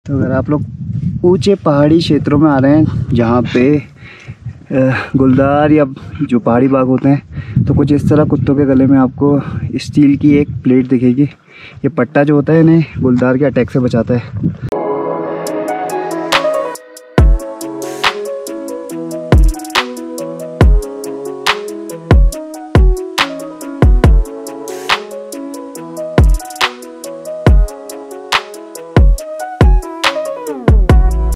तो अगर आप लोग ऊंचे पहाड़ी क्षेत्रों में आ रहे हैं जहाँ पे गुलदार या जो पहाड़ी बाग होते हैं, तो कुछ इस तरह कुत्तों के गले में आपको स्टील की एक प्लेट दिखेगी। ये पट्टा जो होता है इन्हें गुलदार के अटैक से बचाता है।